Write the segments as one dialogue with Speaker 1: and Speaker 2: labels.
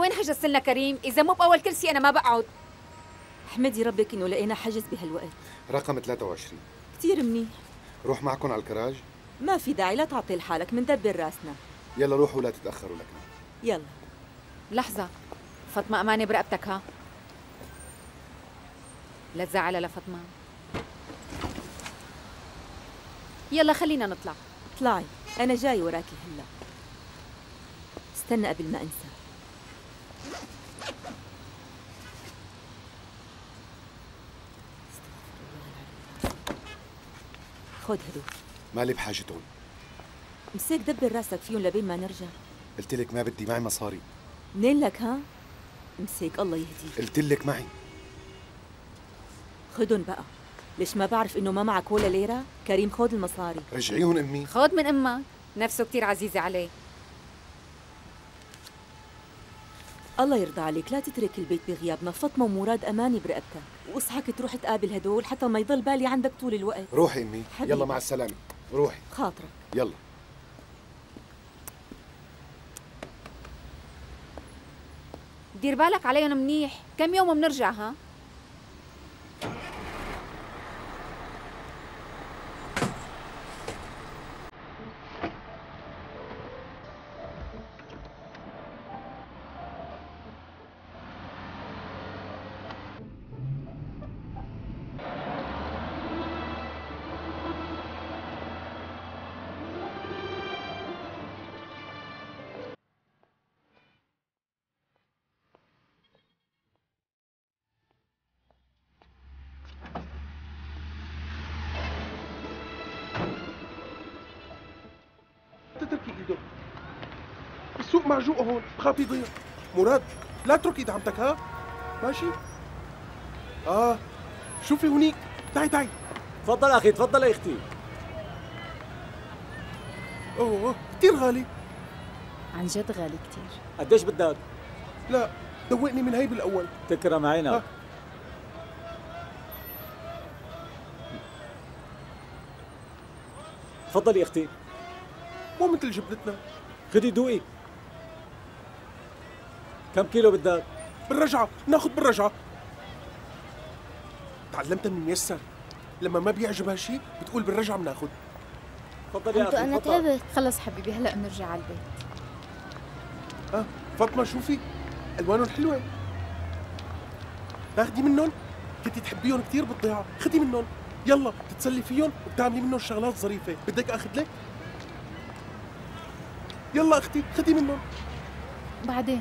Speaker 1: وين حجزت لنا كريم؟ إذا مو بأول كرسي أنا ما بقعد.
Speaker 2: احمدي ربك إنه لقينا حجز بهالوقت.
Speaker 3: رقم 23.
Speaker 2: كثير منيح.
Speaker 3: روح معكم على الكراج؟
Speaker 2: ما في داعي، لا تعطي لحالك، مندبر راسنا.
Speaker 3: يلا روحوا لا تتأخروا لك.
Speaker 2: يلا.
Speaker 1: لحظة، فاطمة أمانة برقبتك ها؟ لا تزعلها لفاطمة. يلا خلينا نطلع.
Speaker 2: اطلعي، أنا جاي وراكي هلا. استنى قبل ما أنسى. خذ هدول.
Speaker 3: مالي بحاجتهم.
Speaker 2: مسك دبر راسك فيهم لبين ما نرجع.
Speaker 3: قلت لك ما بدي، معي مصاري.
Speaker 2: منين لك ها؟ امسك الله يهديك.
Speaker 3: قلت لك معي.
Speaker 2: خدن بقى. ليش ما بعرف انه ما معك ولا ليرة؟ كريم خذ المصاري.
Speaker 3: رجعيهم امي.
Speaker 1: خذ من امك، نفسه كتير عزيزة عليه.
Speaker 2: الله يرضى عليك، لا تترك البيت بغيابنا، فاطمة ومراد أماني برقبتك، واصحك تروح تقابل هدول حتى ما يضل بالي عندك طول الوقت.
Speaker 3: روحي امي.
Speaker 2: حبيبي.
Speaker 3: يلا مع السلامة. روحي.
Speaker 2: خاطرك.
Speaker 3: يلا.
Speaker 1: دير بالك عليهم منيح، كم يوم وبنرجع ها؟
Speaker 4: تتركي ايده. السوق معجوق هون، بخاف يضيع. مراد لا تترك ايد عمتك ها؟ ماشي؟ شوفي هونيك، تعي تعي.
Speaker 5: تفضل اخي، تفضل يا اختي.
Speaker 4: اوه كثير غالي.
Speaker 2: عن جد غالي كثير.
Speaker 5: قديش بدك؟
Speaker 4: لا دوقني من هي بالاول.
Speaker 5: تكرم عينك. تفضلي يا اختي.
Speaker 4: مو مثل جبنتنا.
Speaker 5: خدي دوقي. كم كيلو بدك؟
Speaker 4: بالرجعة، ناخذ بالرجعة. تعلمتها من ميسر، لما ما بيعجبها شيء بتقول بالرجعة بناخذ.
Speaker 5: تفضلي يا اخي.
Speaker 6: أنا تعبت.
Speaker 1: خلص حبيبي هلا بنرجع على البيت.
Speaker 4: فاطمة شوفي ألوانهم حلوة. تاخدي منهم؟ كنتي تحبيهم كثير بالضيعة، خدي منهم. يلا تتسلي فيهم وبتعملي منهم شغلات ظريفة. بدك أخذ لك؟ يلا أختي خدي منهم.
Speaker 1: بعدين.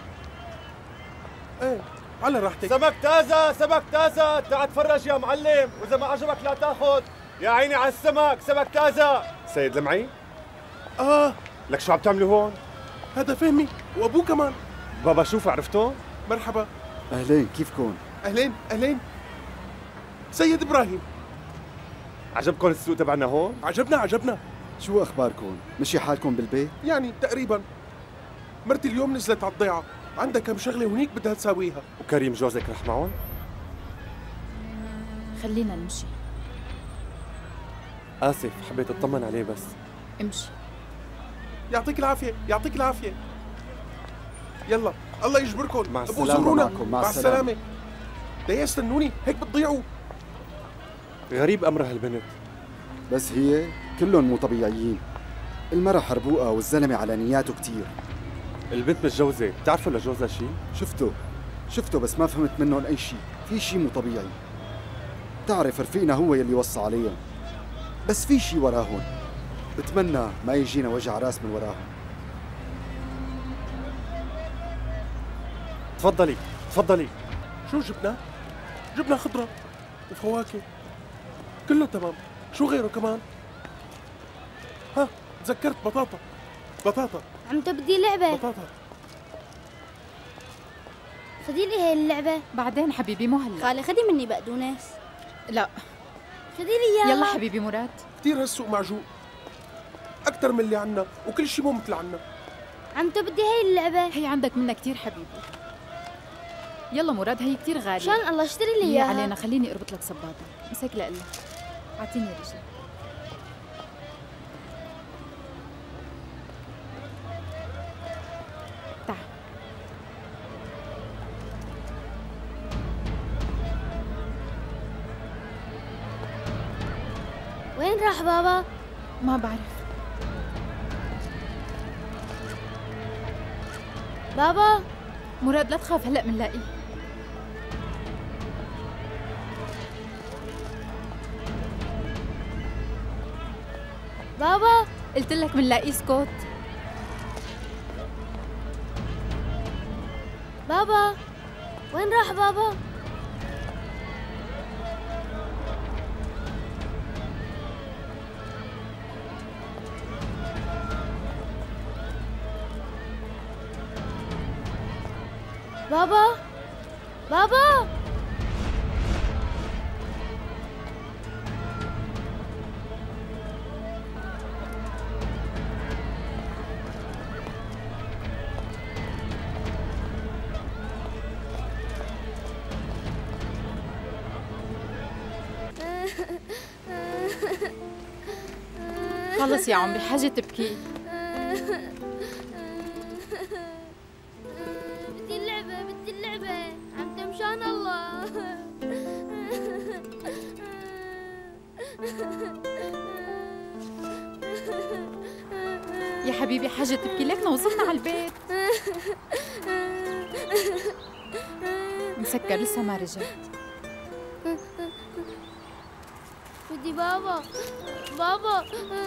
Speaker 4: ايه على راحتك.
Speaker 5: سمك تازة، سمك تازة، تعال تفرج يا معلم، وإذا ما عجبك لا تاخذ. يا عيني على السمك، سمك تازة.
Speaker 3: سيد لمعي؟
Speaker 5: لك شو عم تعملوا هون؟
Speaker 4: هذا فهمي وأبوه كمان.
Speaker 5: بابا شوف عرفتون؟
Speaker 4: مرحبا.
Speaker 7: أهلين، كيفكن؟
Speaker 4: أهلين أهلين. سيد إبراهيم.
Speaker 5: عجبكم السوق تبعنا هون؟
Speaker 4: عجبنا.
Speaker 7: شو أخباركم؟ مشي حالكم بالبيت؟
Speaker 4: يعني تقريبا. مرتي اليوم نزلت على الضيعة، عندها كم شغلة هونيك بدها تساويها.
Speaker 5: وكريم جوزك رح معهم؟
Speaker 1: خلينا نمشي.
Speaker 5: آسف، حبيت أطمن عليه بس.
Speaker 1: امشي.
Speaker 4: يعطيك العافية يعطيك العافية. يلا الله يجبركم.
Speaker 5: مع
Speaker 4: ابقوا
Speaker 5: السلامة.
Speaker 4: زورونا.
Speaker 7: معكم.
Speaker 4: مع السلامة. لا يستنوني هيك بتضيعوا.
Speaker 5: غريب أمر هالبنت.
Speaker 7: بس هي كلهم مو طبيعيين. المرة حربوقة والزلمة على نياته كتير.
Speaker 5: البنت متجوزة، بتعرفوا لجوزها شيء؟
Speaker 7: شفته بس ما فهمت منهم أي شيء، في شيء مو طبيعي. تعرف رفيقنا هو يلي وصى عليهم، بس في شيء وراهم. بتمنى ما يجينا وجع راس من وراهم.
Speaker 5: تفضلي.
Speaker 4: شو جبنا؟ جبنا خضرة وفواكه كله تمام. شو غيره كمان؟ تذكرت بطاطا.
Speaker 6: عمتو بدي لعبة.
Speaker 4: بطاطا.
Speaker 6: خدي لي هي اللعبة.
Speaker 1: بعدين حبيبي مو هلا.
Speaker 6: خالي خدي مني بقدونس.
Speaker 1: لا.
Speaker 6: خدي لي إياها.
Speaker 1: يلا حبيبي مراد.
Speaker 4: كثير هالسوق معجوق، أكثر من اللي عنا، وكل شيء مو مثل عنا.
Speaker 6: عمتو بدي هي اللعبة.
Speaker 1: هي عندك منها كتير حبيبي. يلا مراد هي كتير غالية.
Speaker 6: شان الله اشتري لي
Speaker 1: هي
Speaker 6: إياها.
Speaker 1: علينا، خليني اربط لك صباطك. مسك لقلي. اعطيني رجلك. تعال.
Speaker 6: وين راح بابا؟
Speaker 1: ما بعرف.
Speaker 6: بابا
Speaker 1: مراد لا تخاف، هلأ منلاقيه.
Speaker 6: بابا
Speaker 1: قلت لك منلاقيه، اسكت.
Speaker 6: بابا وين راح بابا؟ بابا بابا
Speaker 1: خلص يا عمري، حاجة تبكي.
Speaker 6: بدي اللعبة بدي اللعبة، عم تمشان الله.
Speaker 1: يا حبيبي حاجة تبكي، ليكنا وصلنا على البيت. مسكر لسه ما رجع.
Speaker 6: بدي بابا بابا.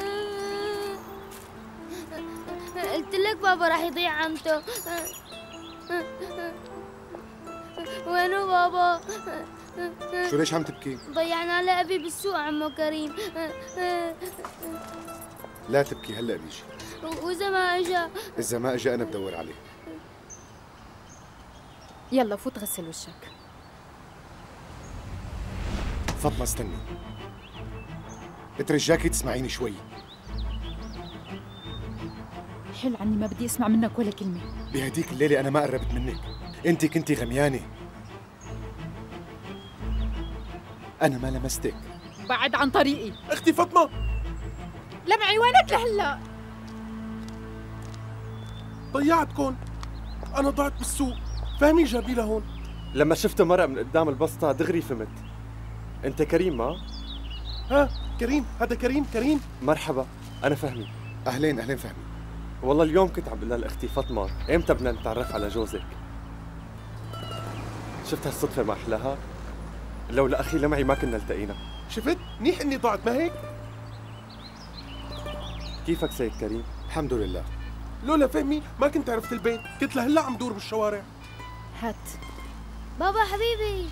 Speaker 6: قلت لك بابا راح يضيع عمته. وينو بابا؟
Speaker 3: شو ليش عم تبكي؟
Speaker 6: ضيعنا لأبي بالسوق عمو كريم.
Speaker 3: لا تبكي، هلا بيجي.
Speaker 6: وإذا ما إجا؟
Speaker 3: إذا ما إجا أنا بدور عليه.
Speaker 1: يلا فوت غسل وشك.
Speaker 3: فاطمة استني، بترجاكي تسمعيني شوي.
Speaker 1: حل عني، ما بدي اسمع منك ولا كلمة.
Speaker 3: بهديك الليلة أنا ما قربت منك، أنت كنتي غميانة، أنا ما لمستك.
Speaker 1: بعد عن طريقي.
Speaker 4: اختي فاطمه،
Speaker 1: لمعي وينك لهلا؟
Speaker 4: ضيعتكم. انا ضعت بالسوق، فهمي جابي لهون.
Speaker 5: لما شفت مرق من قدام البسطة دغري فهمت. انت كريم ما؟
Speaker 4: ها كريم، هذا كريم.
Speaker 5: مرحبا، انا فهمي.
Speaker 3: أهلين أهلين فهمي.
Speaker 5: والله اليوم كنت عم بقول لها لاختي فاطمة امتى بدنا نتعرف على جوزك. شفت هالصدفة ما احلاها؟ لولا اخي لمعي ما كنا التقينا.
Speaker 4: شفت؟ منيح اني ضعت، ما هيك؟
Speaker 5: كيفك سيد كريم؟
Speaker 3: الحمد لله.
Speaker 4: لولا فهمي ما كنت عرفت البيت، كنت لهلا عم دور بالشوارع.
Speaker 1: هات.
Speaker 6: بابا حبيبي.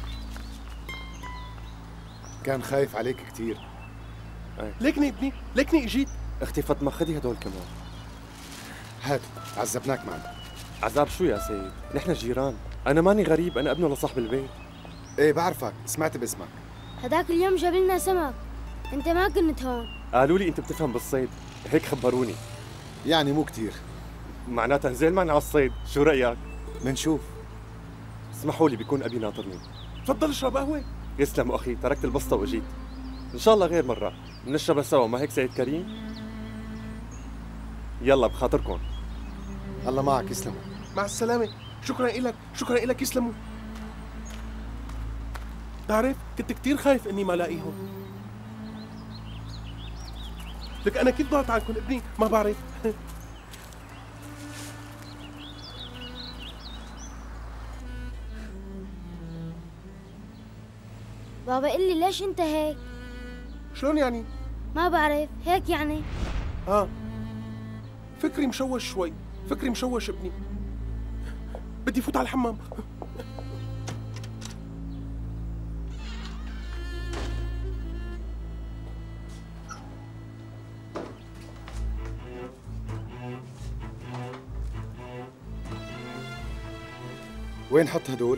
Speaker 3: كان خايف عليك كثير.
Speaker 4: ليكني ابني، ليكني اجيت.
Speaker 5: اختي فاطمة خدي هدول كمان.
Speaker 3: هات، عذبناك معنا.
Speaker 5: عذاب شو يا سيد؟ نحن جيران، انا ماني غريب، انا ابنه لصاحب البيت.
Speaker 3: ايه بعرفك، سمعت باسمك.
Speaker 6: هداك اليوم جاب لنا سمك، انت ما كنت هون.
Speaker 5: قالوا لي انت بتفهم بالصيد، هيك خبروني.
Speaker 3: يعني مو كثير.
Speaker 5: معناتها نزل معنا على الصيد، شو رأيك؟
Speaker 3: منشوف.
Speaker 5: اسمحوا لي بيكون ابي ناطرني.
Speaker 4: تفضل اشرب قهوه.
Speaker 5: يسلم اخي، تركت البسطة واجيت. ان شاء الله غير مرة بنشربها سوا، ما هيك سيد كريم؟ يلا بخاطركم.
Speaker 3: الله معك، يسلموا.
Speaker 4: مع السلامه. شكرا لك يسلموا. تعرف كنت كثير خايف اني ما الاقيهم. لك انا كيف ضعت عنكم ابني ما بعرف.
Speaker 6: بابا قل لي ليش انت هيك؟
Speaker 4: شلون يعني؟
Speaker 6: ما بعرف، هيك يعني.
Speaker 4: فكري مشوش شوي، فكري مشوش ابني. بدي فوت على الحمام.
Speaker 3: وين حط هدول؟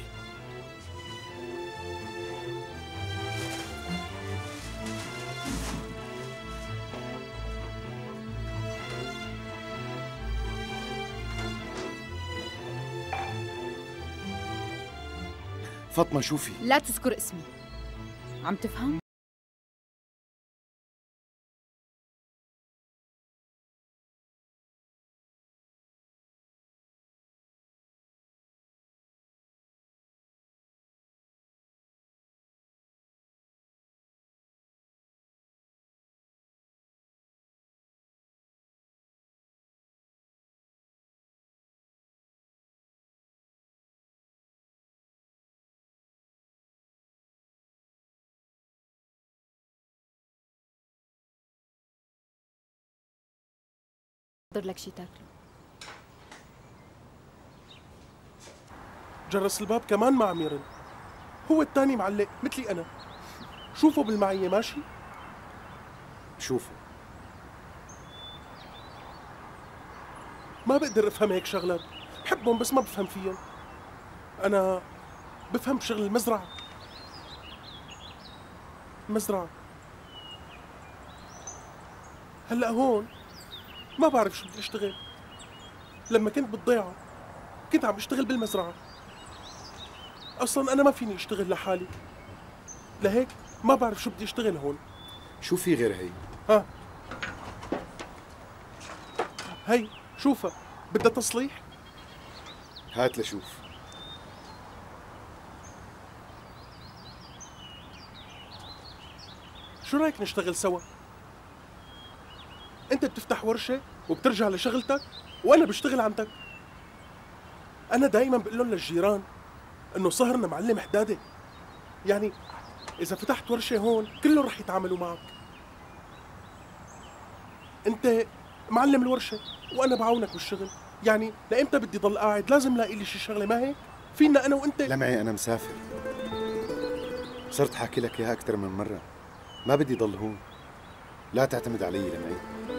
Speaker 3: فاطمة شوفي.
Speaker 1: لا تذكر اسمي، عم تفهم؟ احضر لك شي تاكله.
Speaker 4: جرس الباب كمان ما عم يرن. هو الثاني معلق مثلي انا. شوفه بالمعية ماشي؟
Speaker 3: شوفوا
Speaker 4: ما بقدر افهم هيك شغلات، بحبهم بس ما بفهم فيهم. انا بفهم بشغل المزرعة. هلا هون ما بعرف شو بدي اشتغل. لما كنت بالضيعة كنت عم اشتغل بالمزرعة. اصلا انا ما فيني اشتغل لحالي، لهيك ما بعرف شو بدي اشتغل هون.
Speaker 3: شو في غير هي؟
Speaker 4: ها هي شوفها، بدها تصليح.
Speaker 3: هات لشوف.
Speaker 4: شو رايك نشتغل سوا؟ انت بتفتح ورشة وبترجع لشغلتك وانا بشتغل عندك. انا دايما بقول لهم للجيران انه صهرنا معلم حدادة، يعني اذا فتحت ورشة هون كلهم رح يتعاملوا معك. انت معلم الورشة وانا بعاونك بالشغل، يعني لامتى بدي ضل قاعد؟ لازم لاقي لي شي شغلة، ما هيك؟ فينا انا وانت.
Speaker 3: لمعي أنا مسافر، صرت حاكي لك إياها أكثر من مرة، ما بدي ضل هون. لا تعتمد علي لمعي.